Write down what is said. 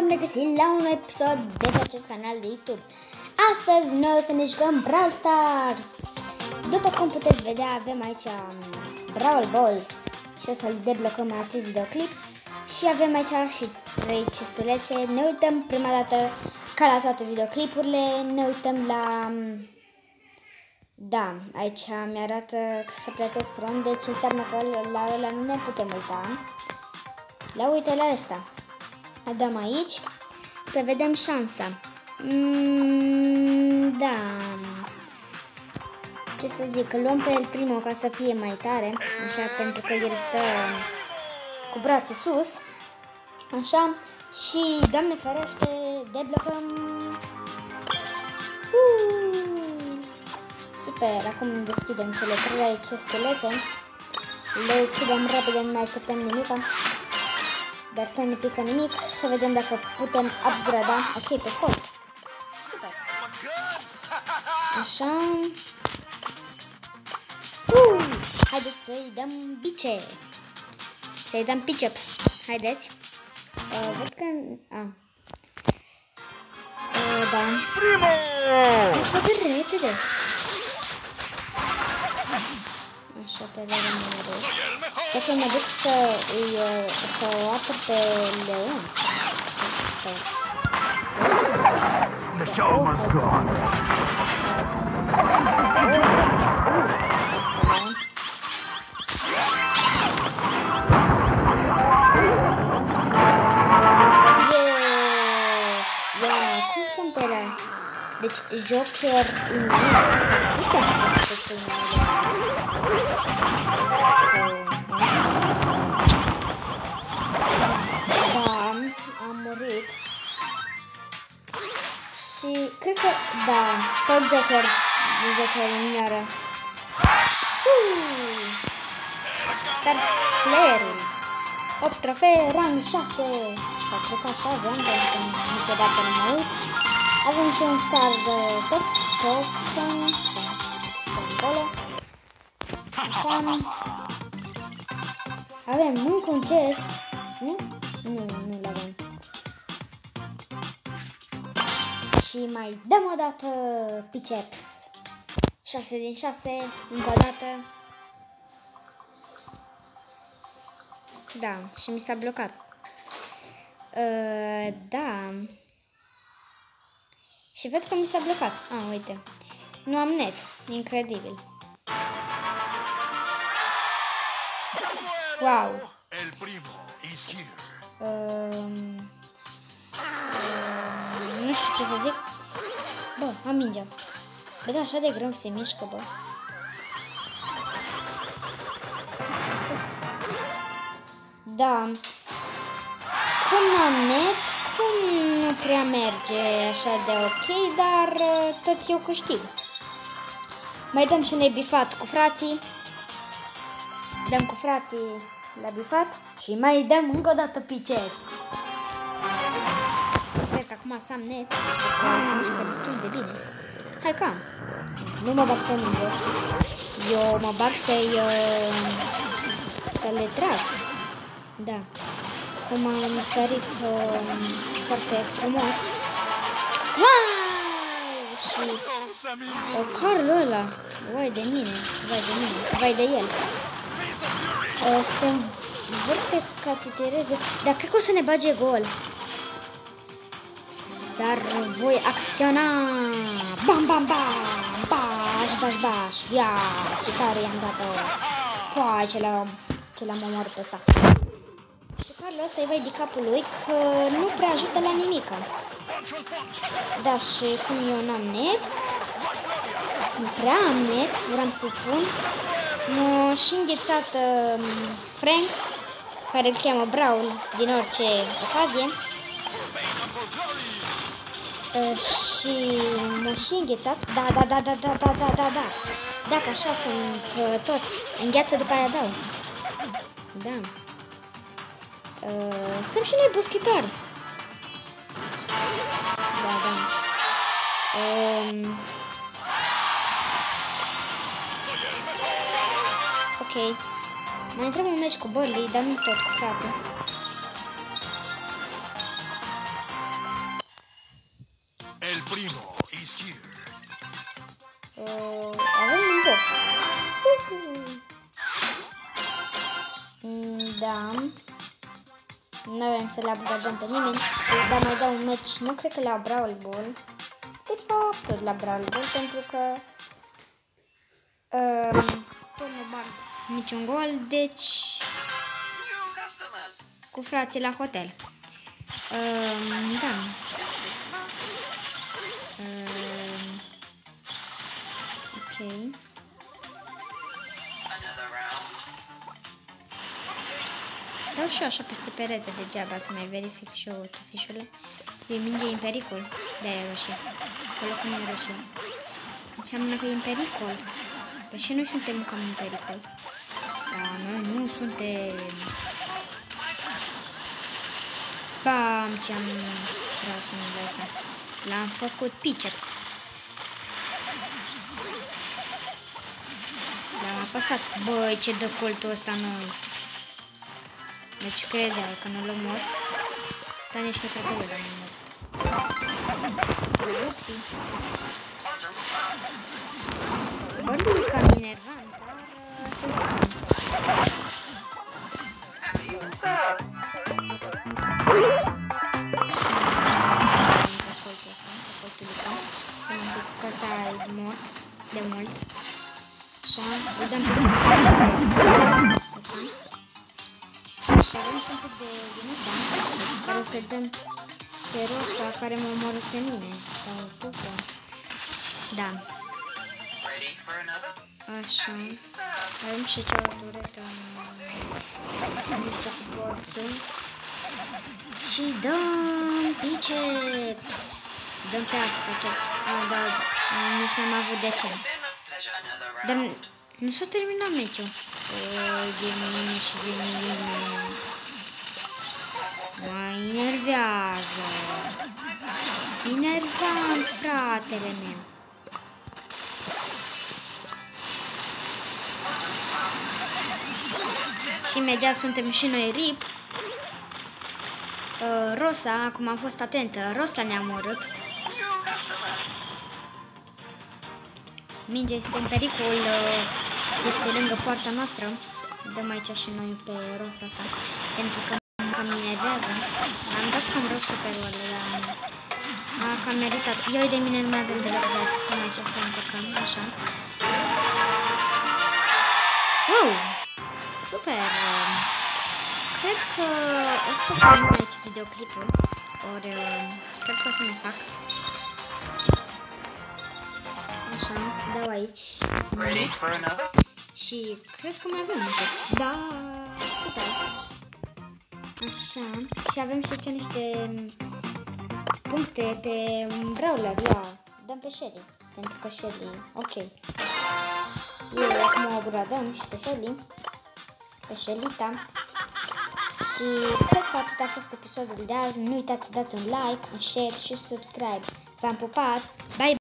bun regăsit la un episod de pe acest canal de YouTube. Astăzi noi o să ne jucăm Brawl Stars. După cum puteți vedea, avem aici Brawl Ball și o să-l deblocăm în acest videoclip. Și avem aici și 3 cestulețe. Ne uităm prima dată, ca la toate videoclipurile, ne uităm la... Da, aici mi-arată că să plătesc ron, deci înseamnă că la ăla nu ne putem uita. La uite la ăsta. Dăm aici să vedem șansa. Da. Ce să zic, îl luăm pe el primul ca să fie mai tare, așa, pentru că el stă cu brațe sus. Așa. Și, Doamne ferește, deblocăm. Super, acum deschidem cele 3 cestulețe. Le deschidem repede, nu mai așteptăm nimica. Dar tot nu pică nimic. Să vedem dacă putem upgrada. Ok, pe cost. Super. Așa. Haideți să-i dăm bice. Să-i dăm biceps. Haideți. Văd că... Da. Așa de repede. Așa, pe rămâne. Stai că mă duc să o apăr pe Leon. The show must go on. Yes! Ia, cum sunt pe ăla? Deci, Joker 1. Nu știu cum să spun Da, am murit. Și cred că, da, tot Joker îmi iară. Star playerul. 8 trofee, rang 6. Sau cred că așa aveam, pentru că niciodată nu mă uit. Avem și un star token. Acolo. Așa. Avem încă un chest. Nu? Nu l-avem. Și mai dăm o dată biceps. 6 din 6, încă o dată. Da, și mi s-a blocat. Da. Și văd că mi s-a blocat. Uite. Nu am net. Incredibil. Wow. Nu știu ce să zic. Bă, am mingea. Bă, da, așa de greu se mișcă, bă. Da. Cum am net, cum nu prea merge așa de ok, dar tot eu câștig. Mai dăm și noi bifat cu frații. Dăm cu frații la bifat și mai dăm încă o dată picet. Cred că acum să am net, se mișcă destul de bine. Hai că am. Nu mă bag pe mine. Eu mă bag să le trag. Da. Cum am sărit foarte frumos. Wow! Și carul ăla. Vai de mine. Vai de el. Se învârte ca titerezul. Dar cred că o să ne bage gol. Dar voi acționa. Bam, bam, bam. Baș. Ia, ce tare i-am dat-o. Pua, ce l-am omorât pe ăsta. Și carul ăsta e vai de capul lui că nu prea ajută la nimic. Da, și cum eu n-am net, nu prea am net, vreau să spun, m-a și înghețat Frank, care îl cheamă Brawl din orice ocazie. Și m-a și înghețat. Da. Dacă așa sunt toți, îngheață după aia dau. Da. Stăm și noi boschetari. Da. Ok. Mai intrăm un meci cu Burley, dar nu tot cu frații. primo is here. Avem un box. Da. Nu avem să-l upgradăm pe nimeni, dar mai dau un match, nu cred că la Brawl Ball. De fapt, tot la Brawl Ball, pentru că tot nu bag niciun gol, deci cu frații la hotel. Da. Ok. Dau și eu așa peste perete degeaba să mai verific și eu tufișurile. E minge în pericol. De-aia e roșie. Acolo când e roșie. Înseamnă că e în pericol. Păi și noi suntem cam în pericol. Dar noi nu suntem. Bam! Ce-am tras unul de ăsta. L-am făcut biceps. L-am apăsat. Băi, ce dă coltul ăsta noi. Deci credeai că nu-l omor, dar nici nu cred că l-am omor. Upsi. Băi, e cam enervant, dar să zicem. Coltul ăsta, coltul ăsta. Un pic că ăsta e mort de mult. Așa, îi dăm pe ce ăsta. Și avem și un pic de din ăsta, care o să dăm pe Rosa, care mă omoră pe mine, sau Pupa. Da. Așa. Avem și cea duretă în mică suporțul. Și dăm biceps. Dăm pe asta tot. Dar nici n-am avut de ce. Dar nu s-a terminat meciul. De mine și de mine. Mă enervează. Și enervant, fratele meu. Și imediat suntem și noi RIP. Rosa, acum am fost atentă, Rosa ne-a omorât. Mingea este în pericol, este lângă poarta noastră. Dăm aici și noi pe Rosa asta, pentru că cam enervează. Am dat cam rău pe roale, dar cam meritat. Eu de mine nu mai avem deloc viață, stăm aici să încărcăm, așa. Wow! Super! Cred că o să termin aici videoclipul, ori cred că o să mai fac. Așa, dau aici. Și cred că mai avem multe. Da, super. Așa, și avem și aici niște puncte pe Brawler, ia. Dăm pe Shelly, pentru că Shelly, ok. Eu acum o gradăm și pe Shelly. Pe Shelly-ta. Și cred că atât a fost episodul de azi. Nu uitați să dați un like, un share și subscribe. V-am pupat! Bye!